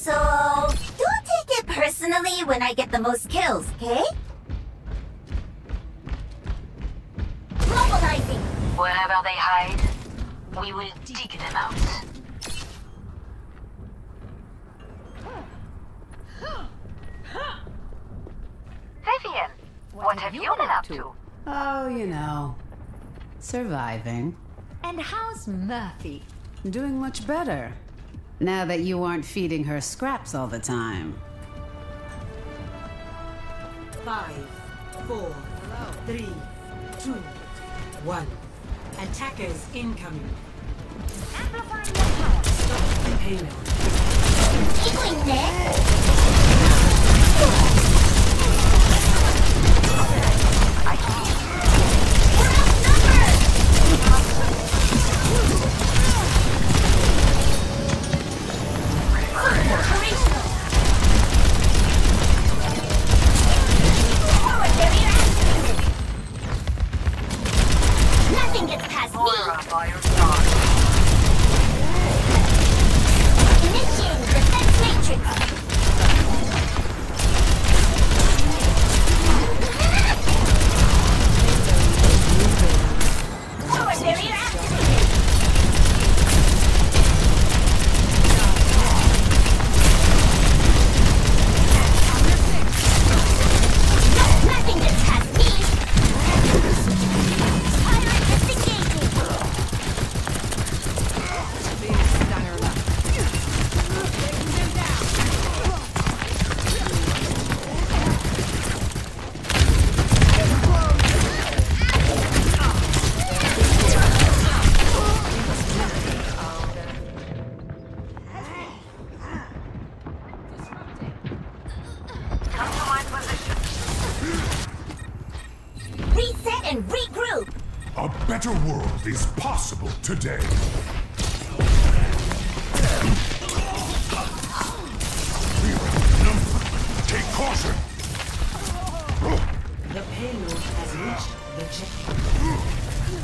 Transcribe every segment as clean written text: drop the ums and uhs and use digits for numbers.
So, don't take it personally when I get the most kills, okay? Mobilizing! Wherever they hide, we will dig them out. Vivian, what have you been up to? Oh, you know, surviving. And how's Murphy? Doing much better. Now that you aren't feeding her scraps all the time. 5, 4, 3, 2, 1. Attackers incoming. Amplifying the power. Stop the payload. 이거 있네? Nothing gets past me! Initiating defense matrix! Forward barrier activated! Nothing gets past me! Pirate disengaging! Come to my position. Reset and regroup! A better world is possible today. We are outnumbered. Take caution. The payload has reached the checkpoint.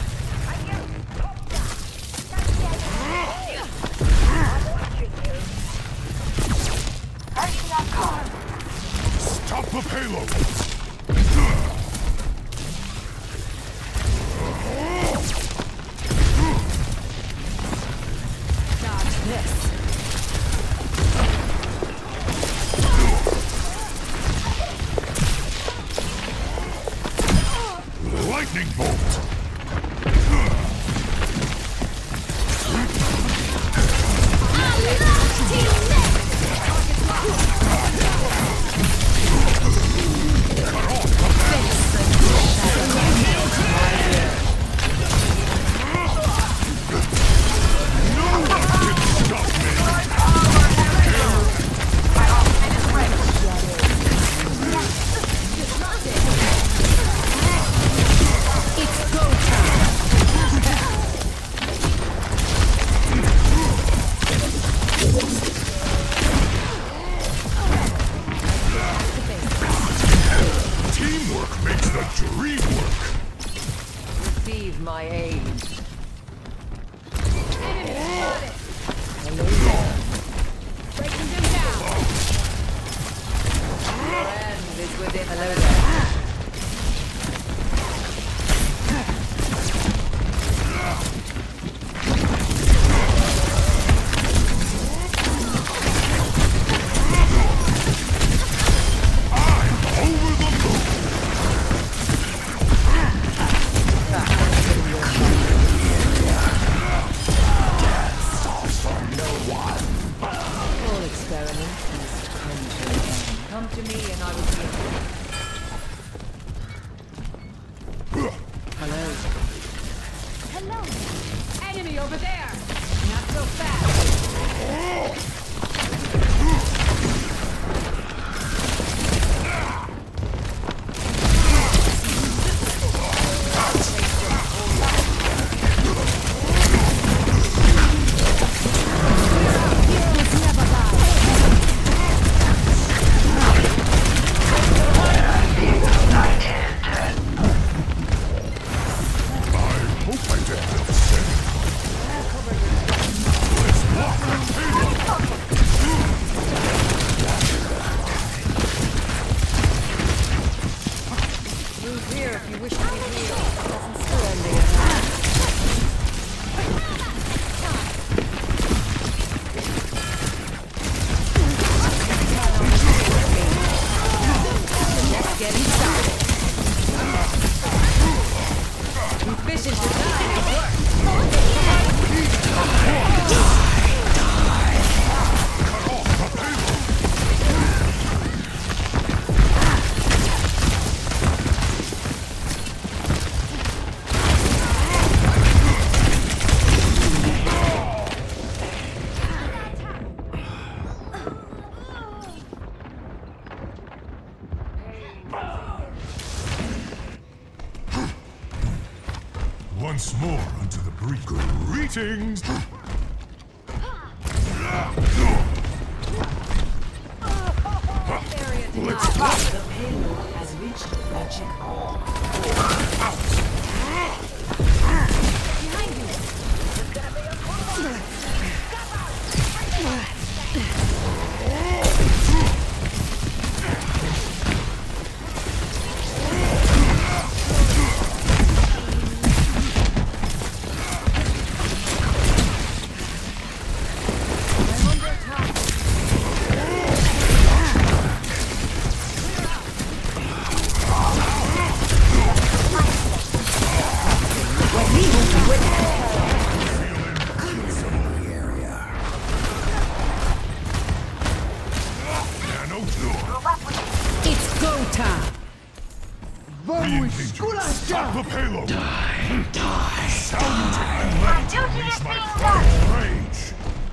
Stop the payload. Lightning bolt. Teamwork makes the dream work. Receive my aid. Friend is within hello there. Over the moon. All experiment must come to an end. Come to me and I will give you. Hello. Hello! Enemy over there! Not so fast! I hope I did this. Let's walk the payload. Greetings! The payload has reached the checkpoint. It's go time! Stop the payload! Die! Salute and My let duty release is my being final rage!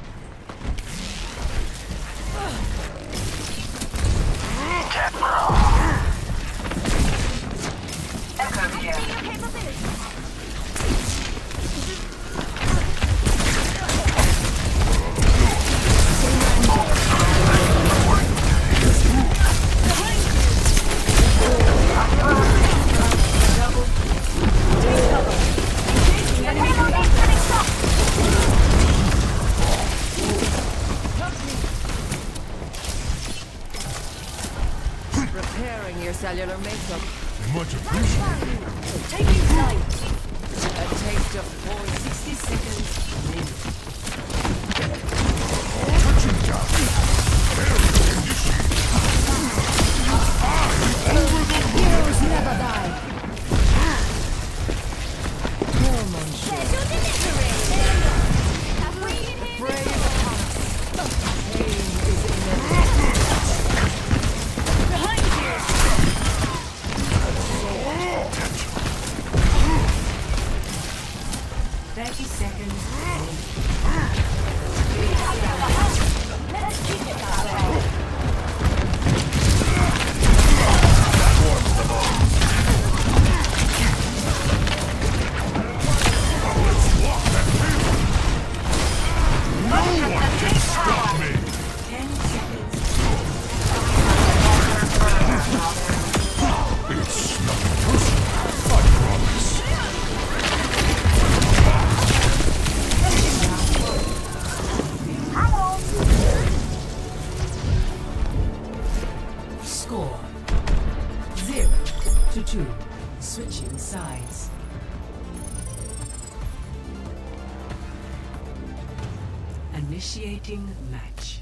Repairing your cellular makeup. Much appreciated. Taking flight. A taste of poison. 60 seconds. Touching down. Barrier initiated. Over the Heroes never die! Schedule delivery. Fray is upon us. Pain is inevitable. Behind you. 30 seconds. Let's keep it that way. no one can stop me! 10 seconds. It's nothing personal, I promise. Score 0-2. Switching sides. Initiating match.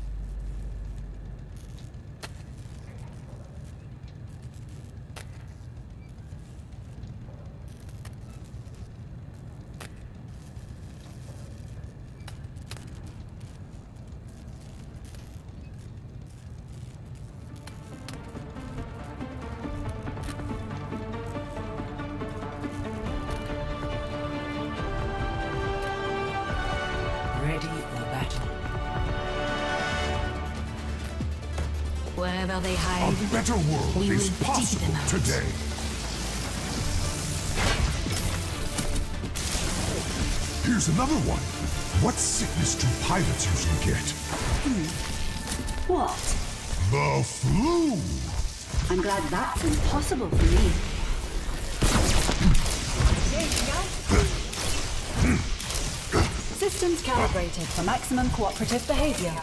Ready for battle. Wherever they A hide, better world We is will dig possible them out. today. Here's another one. What sickness do pilots usually get? what? The flu! I'm glad that's impossible for me. Systems calibrated for maximum cooperative behavior.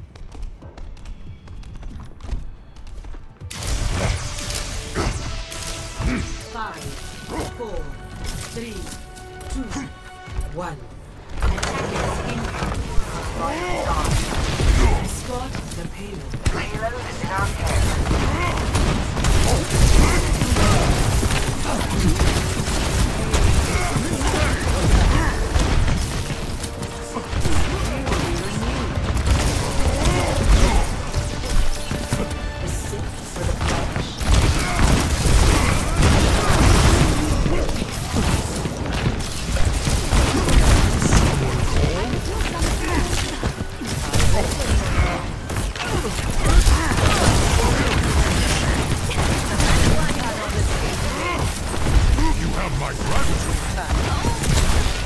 Five, 4, 3, 2, 1. Escort the payload. The sixth for the pledge. You have my gratitude.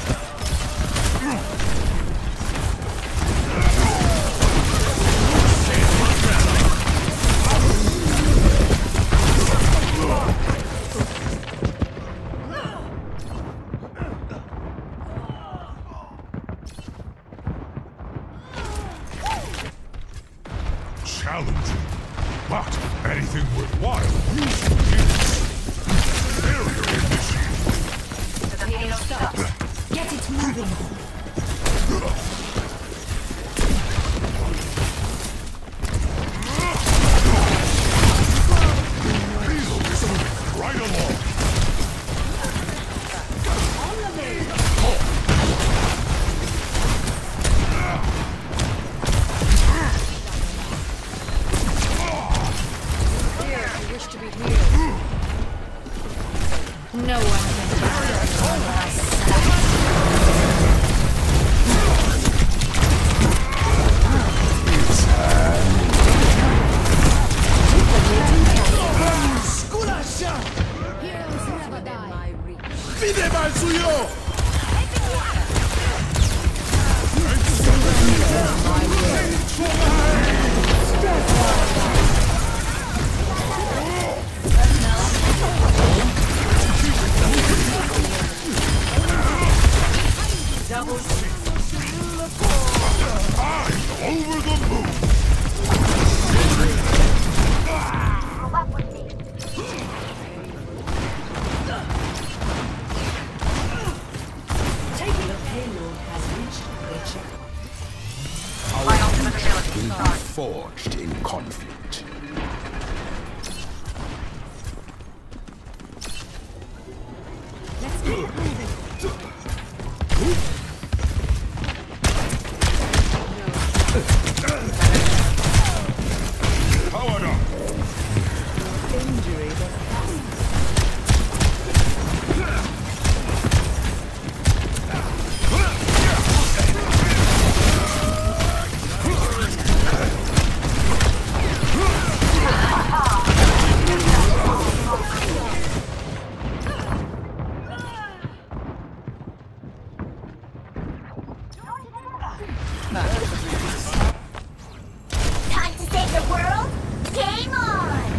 challenging, but anything worthwhile usually is. Barrier initiated. The payload stops. Get it moving. Payload is moving right along. No one can Heroes never die. ¡Pide mal suyo! I'm over the moon! The payload has reached the checkpoint. My ultimate ability Will be starts. forged in conflict. Powered up! Time to save the world? Game on!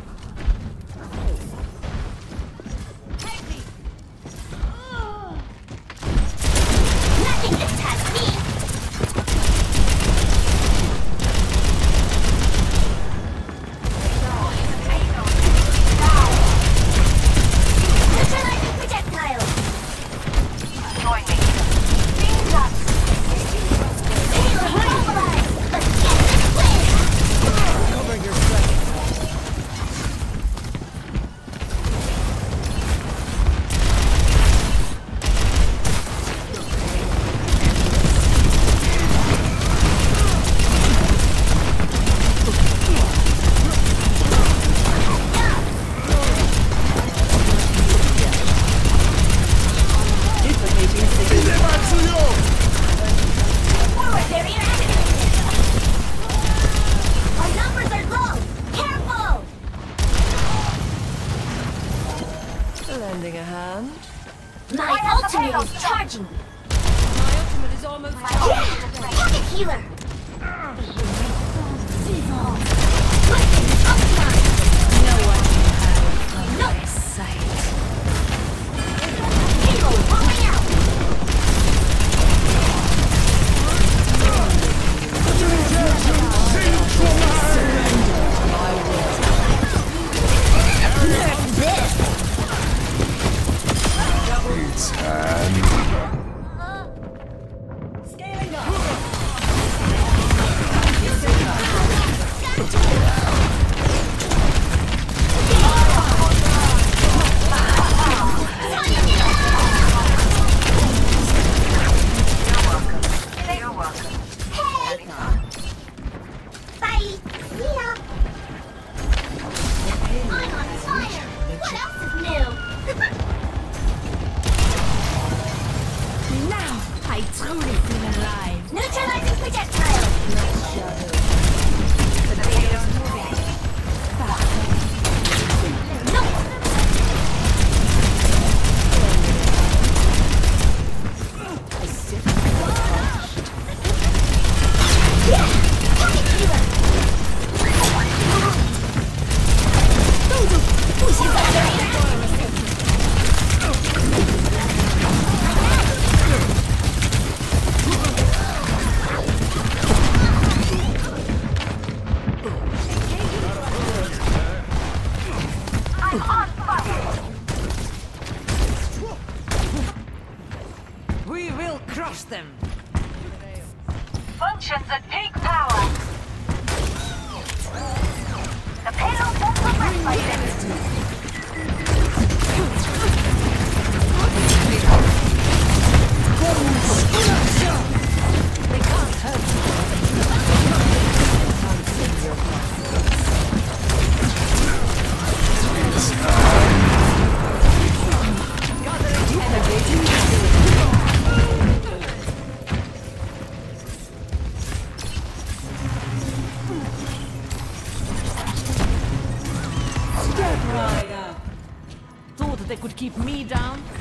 Nothing can touch me! Neutralizing projectile! Join me. Beam up! Payload mobilized! Let's get this win! ¡Pide mal suyo! Forward barrier activated! Our numbers are low! Careful! Lending a hand. My ultimate is charging! My ultimate is almost Yeah! Pocket healer! No sight! Payload rolling out! It's hand. Scaling up. functions at peak power. The payload won't progress like this. They can't hurt you. Gathering energy. Step right up. Thought they could keep me down?